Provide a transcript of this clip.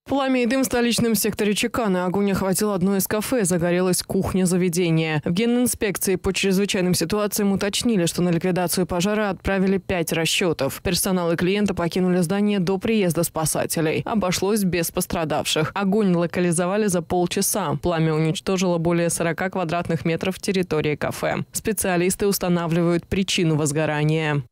Пламя и дым в столичном секторе Чеканы. Огонь охватил одно из кафе, загорелась кухня заведения. В Генинспекции по чрезвычайным ситуациям уточнили, что на ликвидацию пожара отправили 5 расчетов. Персонал и клиенты покинули здание до приезда спасателей. Обошлось без пострадавших. Огонь локализовали за полчаса. Пламя уничтожило более 40 квадратных метров территории кафе. Специалисты устанавливают причину возгорания.